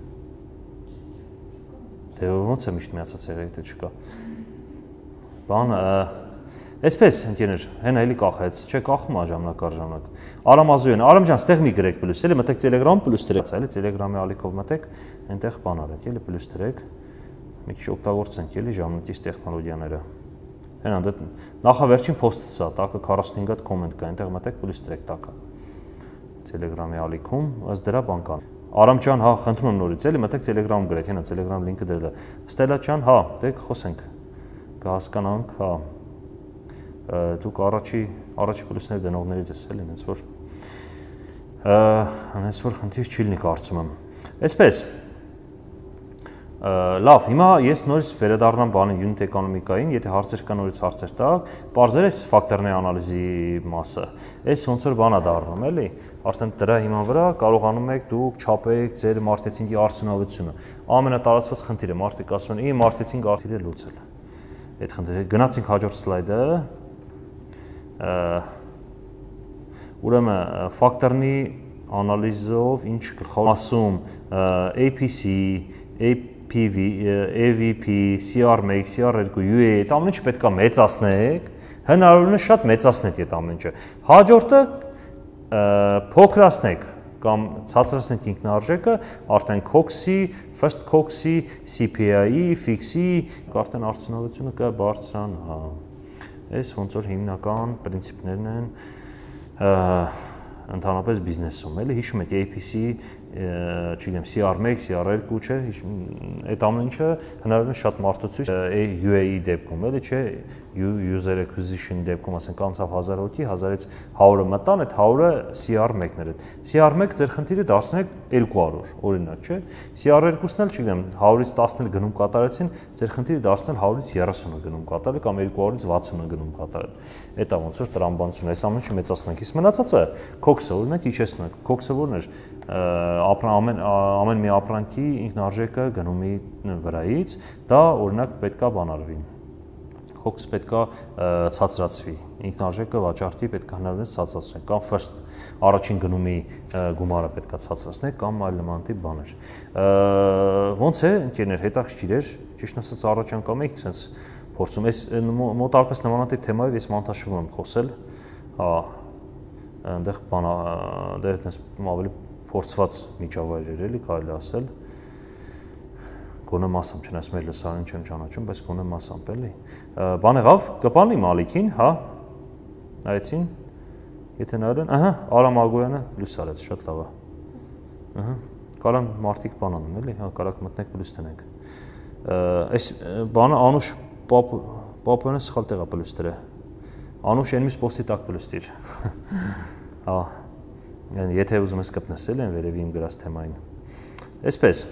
Դե ոնց է միշտ միացած եղել, եթե չկա։ Բան, այսպես ընկերներ, հենա էլի կախեց, չէ, կախում է ժամանակ առ ժամանակ։ Արամ Ազոյան, Արամ ջան, ստեղ մի գրեք պլյուս, էլի մտեք Telegram պլյուս դրեք, էլի Telegram-ի ալիքով մտեք, այնտեղ բան արեք, էլի պլյուս դրեք։ Մի քիչ օգտագործենք, էլի ժամանակից տեխնոլոգիաները։ Հենա դա նախավերջին post-ը սա, տակը քառասունհինգ հատ կոմենտ կա, այնտեղ մտեք պլյուս դրեք տակը։ Telegram-ի ալիքում, ըստ դրա բան կան։ Արամ ջան, հա, խնդրում եմ նորից, էլի մտեք Telegram գրեք, հենա Telegram լինքը դրել է։ Ստելա ջան, հա, դե խոսենք։ Կհասկանանք, հա։ Դուք առաջի առաջի պլյուսներ դնողներից ես էլի, հենց որ հենց որ խնդիր չի լինի կարծում եմ։ Այսպես լավ, հիմա ես նորից վերադառնամ բանի unit էկոնոմիկային, եթե հարցեր կան նորից հարցեր տակ, բարձր էս ֆակտորների անալիզի մասը։ Այս ոնց որ բանա դառնում, էլի, արդեն դրա հիման վրա կարողանում եք դուք չափեք ձեր մարքեթինգի արդյունավետությունը։ Ամենատարածված խնդիրը մարդիկ ասում են, «Իմ մարքեթինգ արդյունքը լուծել»։ Այդ խնդիրը գնացինք հաջորդ սլայդը։ Ուրեմն ֆակտորների անալիզով ինչ ասում A P C, A P V, A V P, C R one, C R two, U A, այդ ամեն ինչը պետք է մեծացնեք, հնարավորինս շատ մեծացնեք այդ ամեն ինչը։ Հաջորդը փոքրացնեք կամ ցածրացնեք ինքնարժեքը, արդեն COGS-ի, first COGS-ի, C P I-ի, fix-ի, արդեն արդյունավետությունը կբարձրանա։ Այս ոնց որ հիմնական պրինցիպներն են ընդհանրապես բիզնեսում, էլի հիշում եք A P C, չգիտեմ C R one, C R two, չէ, այդ ամեն ինչը հնարավորինս շատ մարդուցույց U A-ի դեպքում, էլի չէ, user acquisition դեպքում, ասենք անցավ հազար հոգի, հազարից հարյուրը մտան, այդ հարյուրը C R one-ներ են։ C R one ձեր խնդիրը դարձնեք երկու հարյուր, օրինակ, չէ։ C R two-ն էլ չգիտեմ, հարյուրից տասը գնում կատարեցին, ձեր խնդիրը դարձնել հարյուրից երեսունը գնում կատարել կամ երկու հարյուրից վաթսունը գնում կատարել։ Էդ է ոնց որ տրամաբանությունը, այս ամեն ինչը մեծացնենք, իսկ մնացածը COGS-ը, օրինակ իջեցնում եք, COGS-ը որն էր, ամեն ամեն մի ապրանքի ինքնարժեքը գնումի վրայից, դա օրինակ պետքա բանարվի։ հոգս պետք է ցածրացվի, ինքնարժեքը վաճառքի պետք է հնարավորինս ցածրացնել, կամ first առաջին գնումի գումարը պետք է ցածրացնել, կամ այլ նման տիպ բաներ։ Ոնց է, ընկերներ, հետաքրքիր էր, ճիշտ ասած առաջ անգամ եք sense փորձում, այս մոտարպես նմանատիպ թեմայով ես մանտաշվում եմ խոսել, հա, այնտեղ բան դե այդպես ավելի փորձված միջավայր էր, էլի կարելի ասել։ Գոնե մասամբ չնայած մեր լսարանին չեմ ճանաչում, բայց գոնե մասամբ էլի։ Բան եղավ, կպանի Մալիքին, հա։ Նայեցին։ Եթե նայել են, ահա, Արամ Ագոյանը լույս արեց, շատ լավ է։ Ահա, կարան մարդիկ բան անեն, էլի, հա, կարակ մտնեք լույս տնենք։ Այս բանը Անուշ Պապոյանը սխալ տեղ է պլյուս դրել։ Անուշ ենմիս պոստի տակ պլյուս դիր։ Հա։ Եթե ուզում ես կպնես էլ են վերևի իմ գրած թեմային։ Այսպես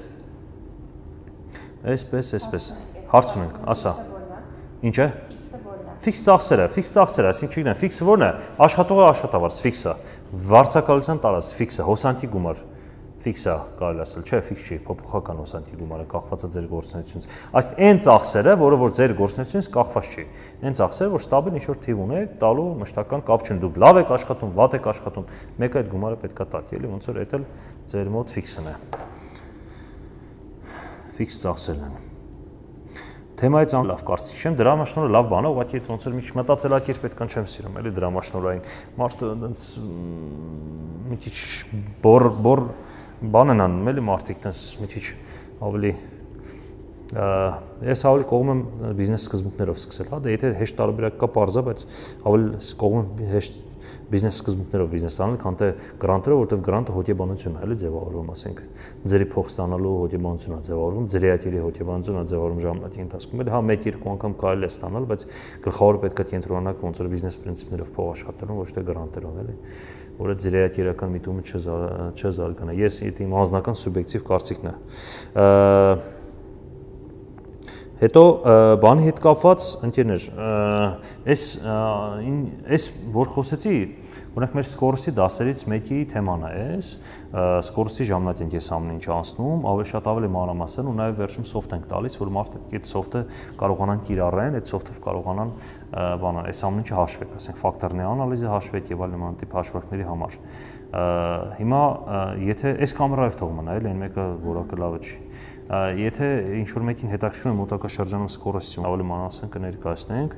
Այսպես, այսպես, հարց ունենք, ասա, ինչ է? Ֆիքս ծախսերը, ֆիքս ծախսերը, այսինքն չգիտեմ, ֆիքսը ո՞րն է, աշխատողը աշխատավարձ, ֆիքսը, վարձակալության տարած, ֆիքսը, հոսանքի գումար, ֆիքսը կարելի ասել, չէ, ֆիքս չի, փոփոխական հոսանքի գումարը կախված է ձեր գործունեությունից։ Այսինքն այն ծախսերը, որը որ ձեր գործունեությունից կախված չի, այն ծախսերը, որ ստաբիլ ինչ-որ թիվ ունեք, տալու մշտական կապ չունի, դուք լավ եք աշխատում, վատ եք աշխատում, մեկը այդ գումարը պետք է տաք, էլի, ոնց որ դա էլ ձեր մոտ ֆիքսն է։ Ֆիքս ծախսերն են։ Թեմայից ան լավ կարծիք չեմ, դրամաշնորհը լավ բան է, ուղղակի այդ ոնց որ մի քիչ մտածելակերպ պետք է չեմ սիրում, էլի դրամաշնորհային։ Մարդը այնց մի քիչ բոր բոր բան են անում, էլի մարդիկ այնց մի քիչ ավելի ես ավելի կողմ եմ բիզնես սկզբունքներով սկսել, հա, դե եթե հեշտ տարբերակ կա parza, բայց ավելի կողմ եմ հեշտ բիզնես սկզբունքներով բիզնես անել, քան թե գրանտերով, որտեղ գրանտը հոգեբանություն է, էլի ձևավորվում, ասենք, ձերի փող ստանալու հոգեբանություն է ձևավորվում, ձերի այտերի հոգեբանություն է ձևավորվում ժամանակի ընթացքում, էլի հա մեկ-երկու անգամ կարելի է ստանալ, բայց գլխավորը պետք է կենտրոնանալ ոնց որ բիզնես պրինցիպներով փող աշխատելուն, ոչ թե գրանտերով, էլի, որը ձերի այտերական միտումը չզարգանա։ Ես իդ իմ անձնական սուբյեկտիվ կարծիքն է։ Հետո բանի հետ կապված ընկերներ, այս այս որ խոսեցի, օրինակ մեր սկորսի դասերից մեկի թեման է էս, սկորսի ժամանակ ենք ես ամեն ինչ անցնում, ավելի շատ ավելի մանրամասն ու նաև վերջում soft ենք տալիս, որ մարդիկ այդ soft-ը կարողանան կիրառեն, այդ soft-ը կարողանան բանան, այս ամեն ինչը հաշվեք, ասենք ֆակտորների անալիզը հաշվեք եւ այլ նման տիպ հաշվարկների համար։ Հիմա եթե այս կամերայով թող մնա, էլի այն մեկը որակը լավը չի։ Եթե ինչ-որ մեկին հետաքրքրում է մոտակա շրջանում սկորասություն, ավելի մանրամասն կներկայացնենք,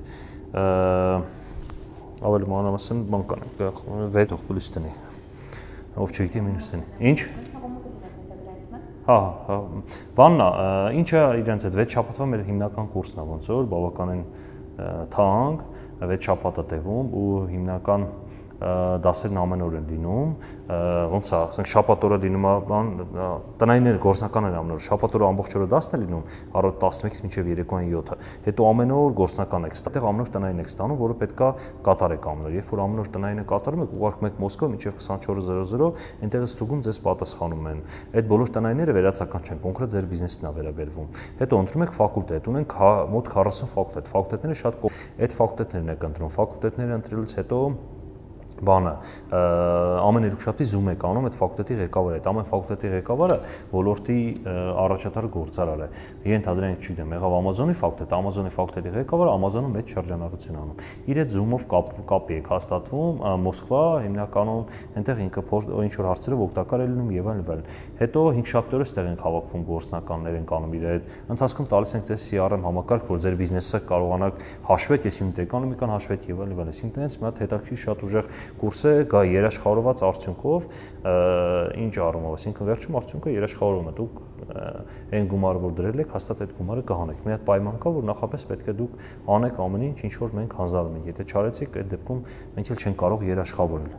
ավելի մանրամասն բան կանենք, վեց պլյուս տնի, ով չգիտի մինուս տնի։ Ինչ? Հա, հա, բանն է, ինչը իրենց այդ վեց շաբաթվա մեր հիմնական կուրսն է, ոնց որ բավականին թանկ, վեց շաբաթ է տևում ու հիմնական դասերն ամեն օր են լինում, ոնց է, ասենք շաբաթ օրը լինում է բան, տնայիններ գործնական են ամեն օր, շաբաթ օրը ամբողջ օրը դասն է լինում, առավոտ տասնմեկից մինչև երեկոյան յոթը, հետո ամեն օր գործնական եք, այդտեղ ամեն օր տնային եք ստանում, որը պետքա կատարեք ամեն օր, երբ որ ամեն օր տնայինը կատարում եք, ուղարկում եք Մոսկվա մինչև քսանչորս զրո զրո, այնտեղ ստուգում ձեզ պատասխանում են։ Այդ բոլոր տնայինները վերացական չեն, կոնկրետ ձեր բիզնեսին է վերաբերվում։ Հետո ընտրում եք ֆակուլտետ, ունենք մոտ քառասուն ֆակուլտետ, ֆակուլտետները շատ այդ ֆակուլտետներն եք ընտրում, ֆակուլտետները ընտրելուց հետո բանը ամեն երկուշաբթի Zoom եք անում այդ ֆակուլտետի ղեկավարը, այդ ամեն ֆակուլտետի ղեկավարը ոլորտի առաջատար գործարար է։ Ենթադրենք, չգիտեմ, եղավ Amazon-ի ֆակուլտետ, Amazon-ի ֆակուլտետի ղեկավարը Amazon-ում մեծ շրջանառություն անում։ Իր այդ Zoom-ով կապի եք հաստատվում Մոսկվա, հիմնականում այնտեղ ինքը ինչ որ հարցերով օգտակար է լինում եւ այլն եւ այլն։ Հետո հինգ շաբթի օրը ստեղ ենք հավաքվում գործնականներ ենք անում իր այդ ընթացքում տալիս ենք ձեզ C R M համակարգ, որ ձեր բիզնեսը կարողանաք հաշվեք, ես յունիտ էկոնոմիկան հաշվեք եւ այլն եւ այլն։ Այսինքն այնց մի հատ հետաքրքիր շատ ուժեղ կուրս է, գա երաշխավորված արդյունքով, ինչ առումով, այսինքն վերջում արդյունքը երաշխավորում է, դուք այն գումարը որ դրել եք, հաստատ այդ գումարը կհանեք։ Մի հատ պայման կա, որ նախապես պետք է դուք անեք ամեն ինչ, ինչ որ մենք հանձնարարում ենք։ Եթե չարեցիք, այդ դեպքում մենք էլ չենք կարող երաշխավորել։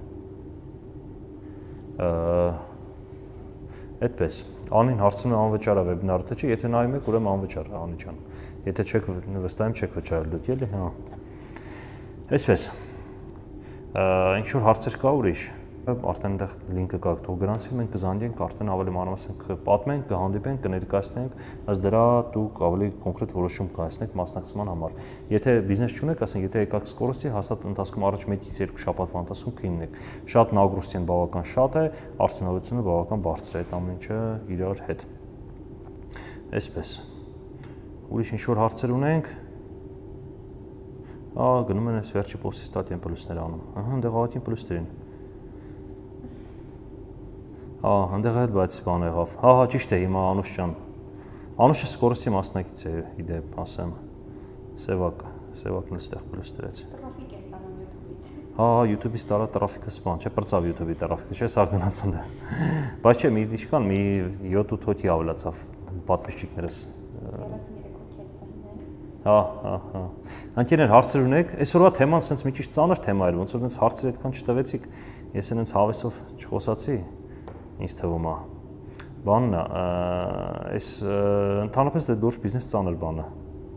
Այդպես, Անին հարցնում է անվճար է վեբինարը, թե չէ, եթե նայում եք, ուրեմն անվճար է, Անի ջան։ Եթե չեք վստահում, չեք վճարել դուք, էլի, հա։ Այսպես ինչ որ հարցեր կա ուրիշ, արդեն այնտեղ լինկը կա, թող գրանցվի, մենք կզանգենք, արդեն ավելի մանրամասն կպատմենք, կհանդիպենք, կներկայացնենք, ըստ դրա դուք ավելի կոնկրետ որոշում կայացնեք մասնակցման համար։ Եթե բիզնես չունեք, ասենք, եթե եկաք սկորոսի, հաստատ ընթացքում առաջ մեկից երկու շաբաթվա ընթացքում կհիմնեք։ Շատ նագրուստին բավական շատ է, արդյունավետությունը բավական բարձր է, այդ ամեն ինչը իրար հետ։ Այսպես։ Ուրիշ ինչ որ հարցեր ունենք։ Ահա գնում են այս վերջի post-ի ստատիան պլյուսներ անում։ Ահա այնտեղ ահագին պլյուսներին։ Ահա այնտեղ էլ բայց բան եղավ։ Հա, հա, ճիշտ է, հիմա Անուշ ջան։ Անուշը սկորոսի մասնակից է, իդեպ ասեմ։ Սևակ, Սևակն էստեղ պլյուս դրեց։ Տրաֆիկ է ստանում YouTube-ից։ Հա, YouTube-ից տարա տրաֆիկը սպան, չէ, բրծավ YouTube-ի տրաֆիկը, չէ, սա գնաց ընդ։ Բայց չէ, մի ինչքան մի յոթ-ութ հոգի ավելացավ պատմիչիկներս։ երեսուններեք հոգի այդ բանն։ Հա, հա, հա։ Անկերներ հարցեր ունեք, այսօրվա թեման sense մի քիչ ծանր թեմա էր, ոնց որ այնց հարցեր այդքան չտվեցիք, ես այնց հավեսով չխոսացի, ինձ թվում է։ Բանն է, այս ընդհանրապես դե դուրս բիզնես ծանր բան է։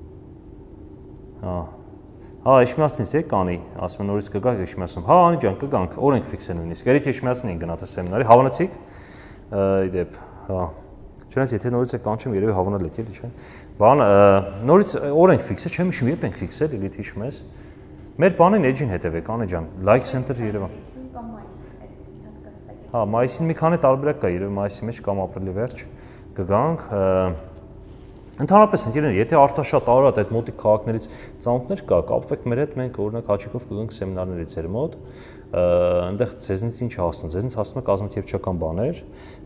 Հա։ Հա, Էշմիածնից եք կանի, ասում են նորից կգաք Էշմիածնում։ Հա, անի ջան, կգանք, օրենք ֆիքս են նույնիսկ։ Երեք Էշմիածնին են գնացել սեմինարի, հավանեցիք։ Իդեպ, հա։ Չնայած եթե նորից եք կանչում, երևի հավանալ եք, էլի, չէ։ Բան, նորից օրենք ֆիքս է, չեմ հիշում, երբ ենք ֆիքսել, էլի հիշում ես։ Մեր բանին էջին հետևեք, անի ջան, Like Center Երևան։ Կամ մայիս, այդ կստակեց։ Հա, մայիսին մի քանի տարբերակ կա, երևի մայիսի մեջ կամ ապրիլի վերջ կգանք։ Ընդհանրապես ընկերներ, եթե արտաշատ արարատ այդ մոտիկ քաղաքներից ծանոթներ կա, կապվեք մեր հետ, մենք օրինակ հաճիկով կգանք սեմինարների ձեր մոտ, այնտեղ ձեզնից ինչ հասնում, ձեզնից հասնում է կազմակերպչական բաներ,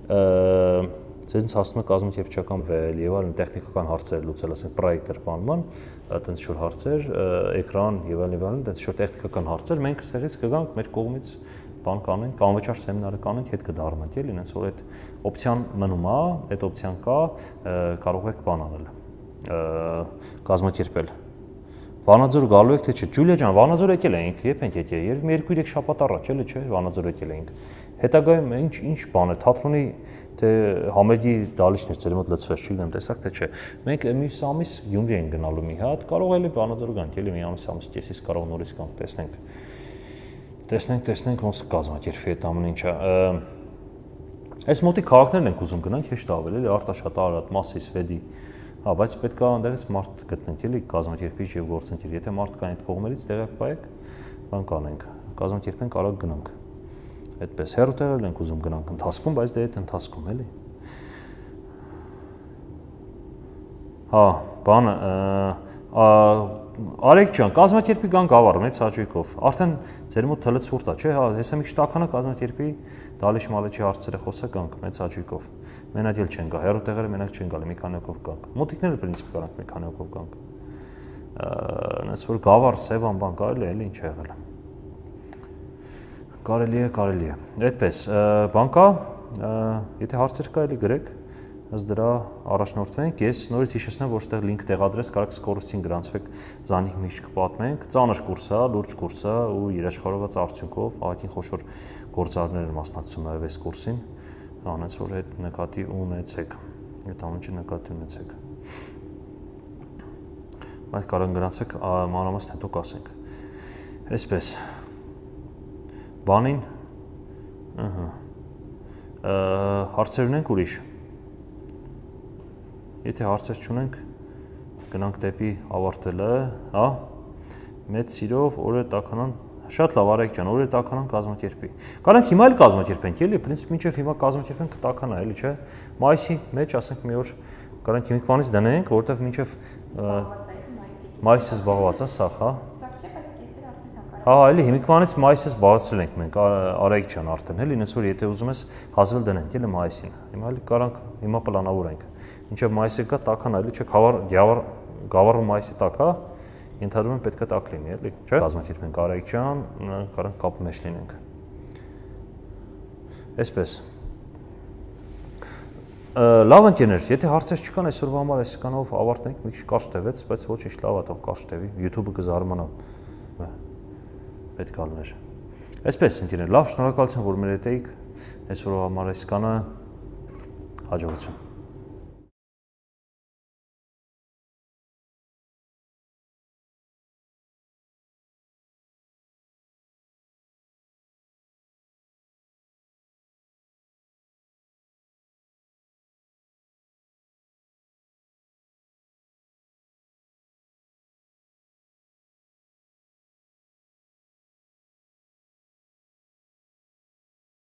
ձեզնից հասնում է կազմակերպչական վել եւ այլն տեխնիկական հարցեր լուծել, ասենք պրոյեկտեր բանման, այդպես շուտ հարցեր, էկրան եւ այլն եւ այլն, այդպես շուտ տեխնիկական հարցեր, մենք ստեղից կգանք մեր կողմից բան կանենք, անվճար սեմինարը կանենք, հետ կդառնանք, էլի, այնպես որ այդ օպցիան մնում է, այդ օպցիան կա, կարող եք բան անել, կազմակերպել։ Վանաձոր գալու եք թե չէ։ Ջուլիա ջան, Վանաձոր եկել էինք, երբ ենք եկել, երբ մի երկու երեք շաբաթ առաջ էլի, չէ, Վանաձոր եկել էինք։ Հետագայում ինչ ինչ բան է, թատրոնի թե համերգի դալիճներ ծեր մոտ լծվեց, չգիտեմ, տեսակ թե չէ։ Մենք մյուս ամիս Գյումրի ենք գնալու մի հատ, կարող էլի Վանաձոր գանք, էլի մի ամիս ամիս կեսից կարող նորից գանք, տեսնենք։ Տեսնենք, տեսնենք ոնց կազմակերպվի այդ ամեն ինչը։ Այս մոտի քաղաքներն ենք ուզում գնանք, հեշտ ավել, էլի Արտաշատ, Արարատ, Մասիս, Վեդի։ Հա, բայց պետք է այնտեղից մարդ գտնենք, էլի կազմակերպիչ եւ գործընկեր։ Եթե մարդ կան այդ կողմերից տեղակ պայեք, բան կանենք։ Կազմակերպենք, արագ գնանք։ Այդպես հեռու տեղեր ենք ուզում գնանք ընթացքում, բայց դե այդ ընթացքում էլի։ Հա, բանը Արեգ ջան, կազմակերպի գան գավառ մեծ հաճույքով։ Արդեն ձեր մոտ թլը ցուրտ է, չէ՞, հա, հեսա մի քիչ տաքանա կազմակերպի դալիճ մալիչի հարցերը խոսականք մեծ հաճույքով։ Մենակ էլ չեն գա, հեռու տեղերը մենակ չեն գալի, մի քանի հոգով գանք։ Մոտիկները պրինցիպ կարանք մի քանի հոգով գանք։ Այնպես որ գավառ, Սևան բան կարելի է, էլի ինչ եղել է։ Կարելի է, կարելի է։ Այդպես, բան կա, եթե հարցեր կա, էլի գրեք։ Ըստ դրա առաջնորդվենք, ես նորից հիշեցնեմ, որ այստեղ link տեղադրես, կարաք սկորոսին գրանցվեք, զանիք մի քիչ կպատմենք, ծանր կուրս է, լուրջ կուրս է ու երաշխավորված արդյունքով, ահագին խոշոր գործարարներ են մասնակցում նաև այս կուրսին, անենց որ այդ նկատի ունեցեք, այդ ամենը նկատի ունեցեք։ Բայց կարող գրանցեք, մանրամասն հետո կասենք։ Այսպես։ Բանին, ըհը։ Հարցեր ունենք ուրիշ։ Եթե հարցեր չունենք, գնանք դեպի ավարտելը, հա, մեծ սիրով օրը տաքանան, շատ լավ Արեգ ջան, օրը տաքանան կազմակերպի։ Կարանք հիմա էլ կազմակերպենք, էլի, պրինցիպ մինչև հիմա կազմակերպենք տաքանա, էլի, չէ։ Մայիսի մեջ ասենք մի օր կարանք հիմիկվանից դնենք, որովհետև մինչև մայիսը զբաղված է, սա, հա։ Հա, էլի հիմիկվանից մայիսը զբաղացրել ենք մենք, Արեգ ջան արդեն, էլի, ինձ որ եթե ուզում ես հազվել դնենք, էլի մայիսին։ Հիմա էլի կարանք հիմա պլանավորենք։ Մինչև մայիսը գա տաքանա, էլի, չէ, գավառ գավառը մայիսի տակ, հա, ենթադրում եմ պետք է տակ լինի, էլի, չէ՞։ Կազմակերպենք Արեգ ջան, կարանք կապ մեջ լինենք։ Այսպես։ Լավ ընկերներ, եթե հարցեր չկան, այսօրվա համար այսքանով ավարտենք, մի քիչ կարճ տևեց, բայց ոչինչ լավ է, թող կարճ տևի, YouTube-ը կզարմանա։ Պետք է ալներ։ Այսպես ընկերներ, լավ, շնորհակալություն, որ մեր հետ էիք, այսօրվա համար այսքանը, հաջողություն։